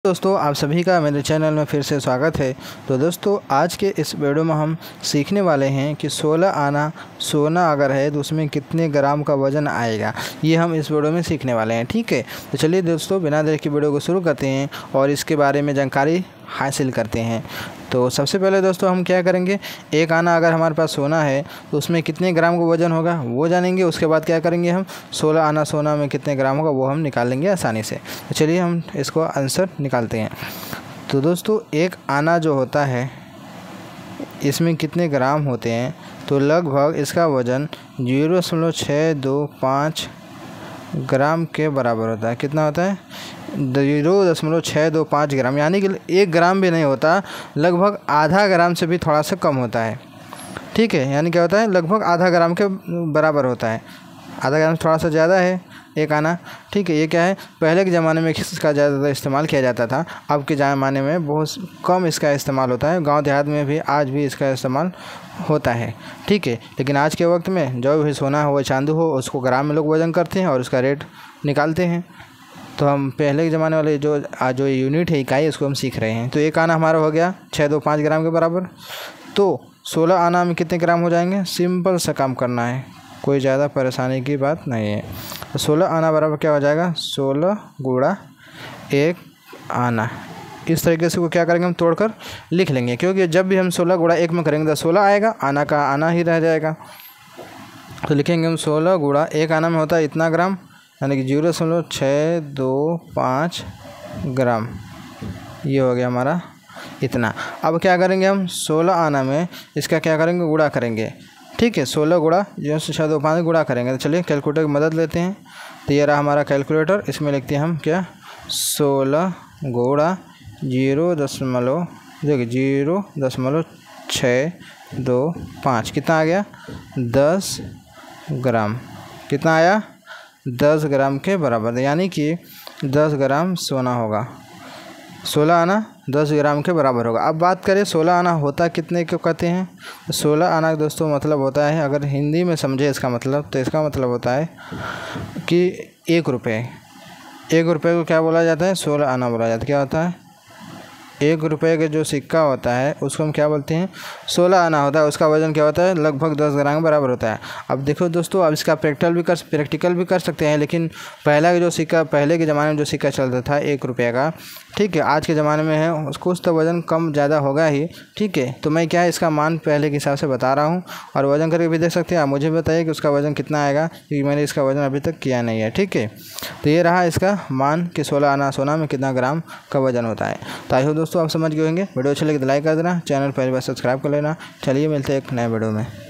दोस्तों आप सभी का मेरे चैनल में फिर से स्वागत है। तो दोस्तों आज के इस वीडियो में हम सीखने वाले हैं कि 16 आना सोना अगर है तो उसमें कितने ग्राम का वज़न आएगा, ये हम इस वीडियो में सीखने वाले हैं। ठीक है, तो चलिए दोस्तों बिना देर के वीडियो को शुरू करते हैं और इसके बारे में जानकारी हासिल करते हैं। तो सबसे पहले दोस्तों हम क्या करेंगे, एक आना अगर हमारे पास सोना है तो उसमें कितने ग्राम का वज़न होगा वो जानेंगे। उसके बाद क्या करेंगे, हम 16 आना सोना में कितने ग्राम होगा वो हम निकाल लेंगे आसानी से। तो चलिए हम इसको आंसर निकालते हैं। तो दोस्तों एक आना जो होता है इसमें कितने ग्राम होते हैं, तो लगभग इसका वज़न 0.625 ग्राम के बराबर होता है। कितना होता है, 0.625 ग्राम, यानी कि 1 ग्राम भी नहीं होता, लगभग आधा ग्राम से भी थोड़ा सा कम होता है। ठीक है, यानी क्या होता है, लगभग आधा ग्राम के बराबर होता है। आधा ग्राम से थोड़ा सा ज़्यादा है एक आना। ठीक है, ये क्या है, पहले के ज़माने में इसका ज़्यादा इस्तेमाल किया जाता था, अब के ज़माने में बहुत कम इसका इस्तेमाल होता है। गांव देहात में भी आज भी इसका इस्तेमाल होता है। ठीक है, लेकिन आज के वक्त में जो भी सोना हो चांदी हो उसको ग्राम में लोग वज़न करते हैं और उसका रेट निकालते हैं। तो हम पहले के ज़माने वाले जो यूनिट है, इकाई, उसको हम सीख रहे हैं। तो एक आना हमारा हो गया 625 ग्राम के बराबर। तो 16 आना में कितने ग्राम हो जाएंगे, सिंपल सा काम करना है, कोई ज़्यादा परेशानी की बात नहीं है। तो 16 आना बराबर क्या हो जाएगा, 16 गुणा 1 आना। इस तरीके से वो क्या करेंगे, हम तोड़कर लिख लेंगे, क्योंकि जब भी हम 16 गुणा 1 में करेंगे तो 16 आएगा, आना का आना ही रह जाएगा। तो लिखेंगे हम 16 गुणा 1 आना में होता है इतना ग्राम, यानी कि 0.625 ग्राम, ये हो गया हमारा इतना। अब क्या करेंगे, हम 16 आना में इसका क्या करेंगे, गुणा करेंगे। ठीक है, 16 गुणा 0.625 गुणा करेंगे। तो चलिए कैलकुलेटर की मदद लेते हैं। तो ये रहा हमारा कैलकुलेटर, इसमें लिखते हैं हम क्या, 16 गुणा 0.625 कितना आ गया, 10 ग्राम। कितना आया, 10 ग्राम के बराबर, यानी कि 10 ग्राम सोना होगा। 16 आना 10 ग्राम के बराबर होगा। अब बात करें 16 आना होता कितने को कहते हैं। 16 आना दोस्तों मतलब होता है, अगर हिंदी में समझे इसका मतलब, तो इसका मतलब होता है कि 1 रुपये। 1 रुपये को क्या बोला जाता है, 16 आना बोला जाता है। क्या होता है, 1 रुपये का जो सिक्का होता है उसको हम क्या बोलते हैं, 16 आना होता है। उसका वज़न क्या होता है, लगभग 10 ग्राम के बराबर होता है। अब देखो दोस्तों, अब इसका प्रैक्टिकल भी कर सकते हैं, लेकिन पहला जो सिक्का, पहले के ज़माने में जो सिक्का चलता था 1 रुपये का, ठीक है, आज के ज़माने में है उसको तो वज़न कम ज़्यादा होगा ही। ठीक है, तो मैं क्या है इसका मान पहले के हिसाब से बता रहा हूँ और वज़न करके भी देख सकते हैं। आप मुझे बताइए कि उसका वज़न कितना आएगा, क्योंकि मैंने इसका वज़न अभी तक किया नहीं है। ठीक है, तो ये रहा इसका मान कि 16 आना सोना में कितना ग्राम का वज़न होता है। तो आई होप दोस्तों आप समझ गए होंगे। वीडियो अच्छे लगे तो लाइक कर देना, चैनल पहली बार सब्सक्राइब कर लेना। चलिए मिलते हैं एक नए वीडियो में।